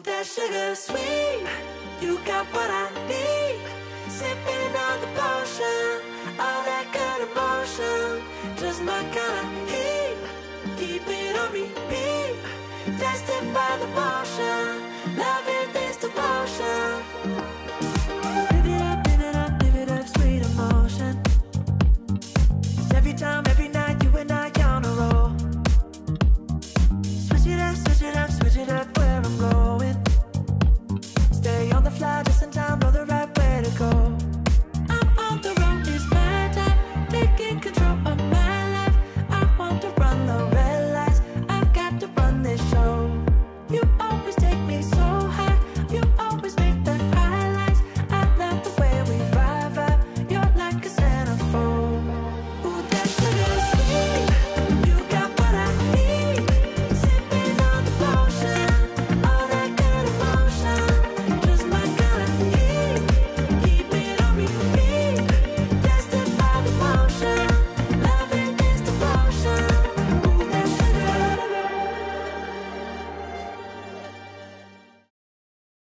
that sugar sweet. You got what I need. Sipping on the potion, all that good emotion. Just my kind of heat. Keep it on repeat. Tested by the motion.